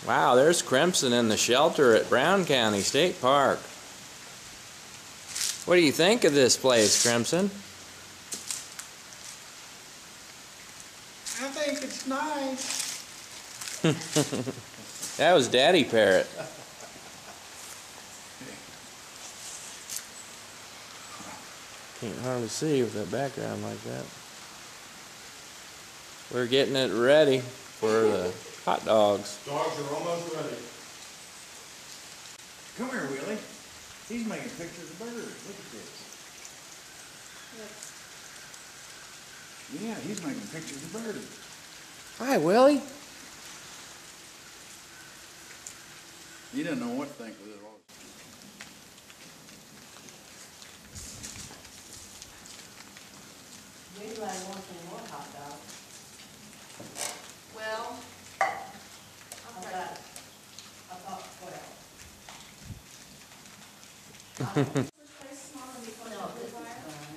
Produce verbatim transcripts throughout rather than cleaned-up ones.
Wow, there's Crimson in the shelter at Brown County State Park. What do you think of this place, Crimson? I think it's nice. That was Daddy Parrot. Can't hardly see with that background like that. We're getting it ready for the hot dogs. Dogs are almost ready. Come here, Willie. He's making pictures of birds. Look at this. Yeah, he's making pictures of birds. Hi, Willie. He doesn't know what to think of it all. Anybody wants any more hot dogs? Well, I've got, I thought twelve. this place small and you put it No, on the this is fire. fine.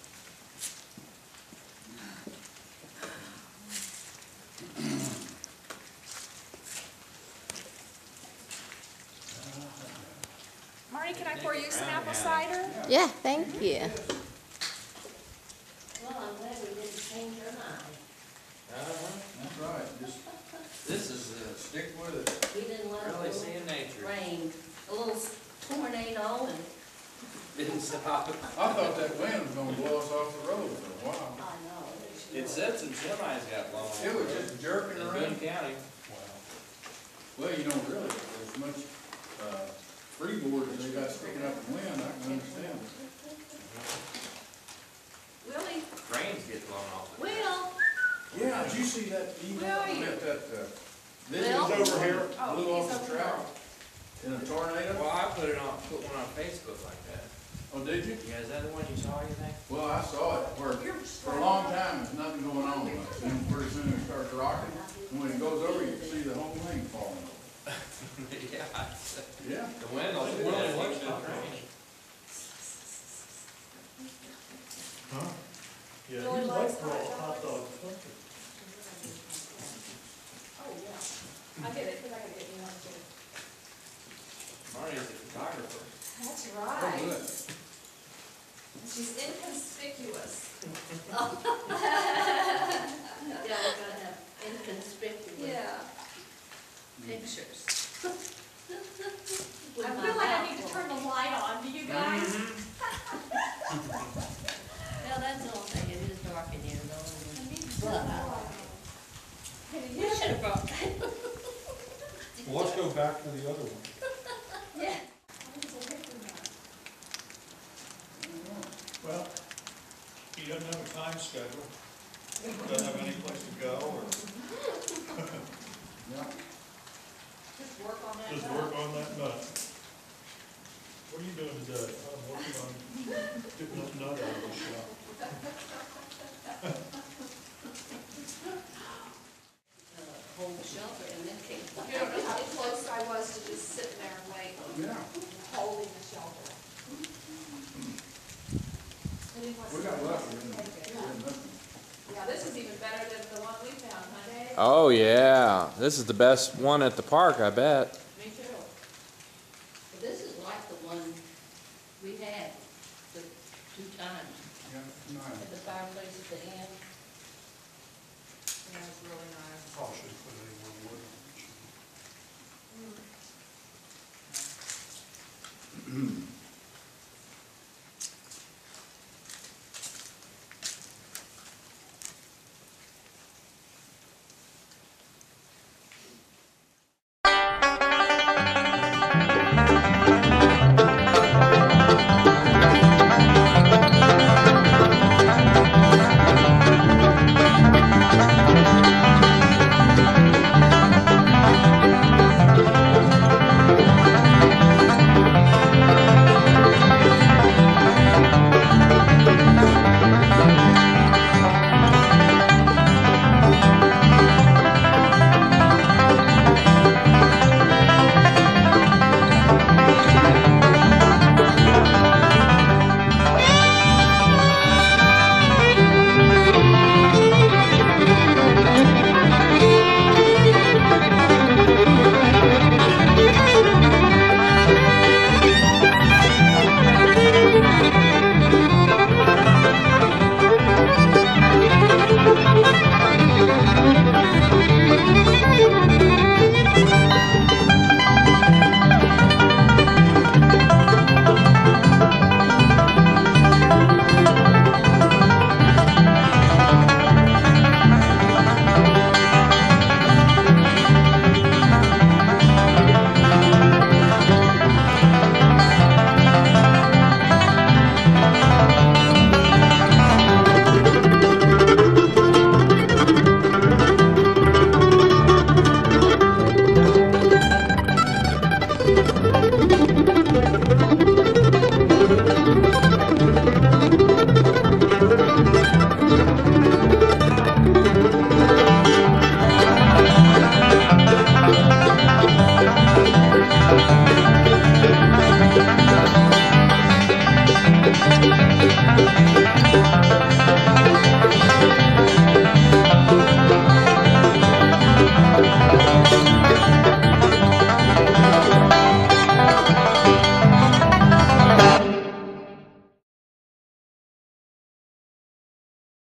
Marnie, can I pour you some apple cider? Yeah, thank you. Well, I'm glad we didn't change our mind. That's right. Just This is uh, stick with it. We didn't let Really it seeing nature. rain, a little tornado and, Didn't stop. I thought that wind was gonna blow us off the road for a while. I know. It said some semis got blown off. It was just jerking in around. Boone County. Well, you know, really, as much uh, freeboard as they got sticking up the wind, I can understand it. Willie, Cranes get blown off. Will, Yeah, did you see that email? Where are you? That, that, uh, Will? Vinny's over here, Oh, blew he's off over the track there. in a tornado? Well, I put it on, put one on Facebook like that. Oh, did you? Yeah, is that the one you saw, you think? Well, I saw it, where for a long time, there's nothing going on, but then pretty soon it starts rocking, and when it goes over, you can see the whole thing falling over. Yeah. Yeah. The wind will do that. It the crane. Huh? Yeah, Willie he likes likes raw hot hot dogs. dogs. oh yeah, I get it, because I gotta get you one too. Marnie's a photographer. That's Oh, right. good. She's inconspicuous. yeah, we're gonna have inconspicuous Yeah. pictures. I feel like I need to turn the light on, do you guys? Well, that's the only thing, it is dark in here though. I need to But, turn the uh, light on. Can we you should have brought. Well, let's go back to the other one. Yeah. Well, he doesn't have a time schedule. Doesn't have any place to go, or Yeah. Just work on that. just nut. work on that nut. What are you doing today? I'm working on getting that nut out of the shop. Uh, hold the shelter and then take. You don't know how close I was to just sitting there and wait, Yeah. holding the shelter. We got lucky, didn't we? We had nothing. Yeah, this is even better than the one we found, huh, Dave? Oh, yeah. This is the best one at the park, I bet. Me too. But this is like the one we had the two times Yeah, nice. at the fireplace at the end. Yeah, it's really nice. Probably should have put any more wood